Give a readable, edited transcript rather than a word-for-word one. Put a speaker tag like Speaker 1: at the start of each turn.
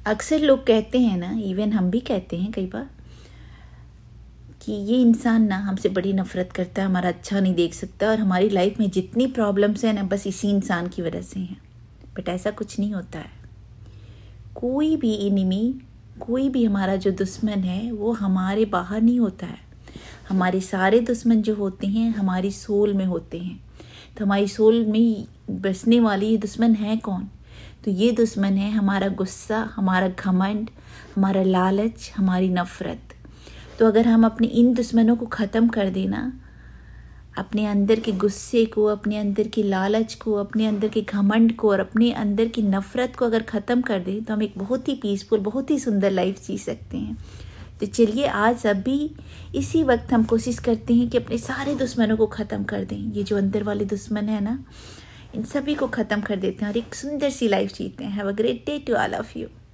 Speaker 1: अक्सर लोग कहते हैं ना, इवन हम भी कहते हैं कई बार, कि ये इंसान ना हमसे बड़ी नफ़रत करता है, हमारा अच्छा नहीं देख सकता, और हमारी लाइफ में जितनी प्रॉब्लम्स हैं ना बस इसी इंसान की वजह से हैं। बट ऐसा कुछ नहीं होता है। कोई भी एनिमी, कोई भी हमारा जो दुश्मन है वो हमारे बाहर नहीं होता है। हमारे सारे दुश्मन जो होते हैं हमारी सोल में होते हैं। तो हमारी सोल में बसने वाली ये दुश्मन है कौन? तो ये दुश्मन है हमारा गुस्सा, हमारा घमंड, हमारा लालच, हमारी नफ़रत। तो अगर हम अपने इन दुश्मनों को ख़त्म कर देना, अपने अंदर के गुस्से को, अपने अंदर की लालच को, अपने अंदर के घमंड को और अपने अंदर की नफ़रत को अगर ख़त्म कर दें तो हम एक बहुत ही पीसफुल, बहुत ही सुंदर लाइफ जी सकते हैं। तो चलिए आज अभी इसी वक्त हम कोशिश करते हैं कि अपने सारे दुश्मनों को ख़त्म कर दें। ये जो अंदर वाले दुश्मन है ना, इन सभी को ख़त्म कर देते हैं और एक सुंदर सी लाइफ जीते हैं। Have a great day to all of you.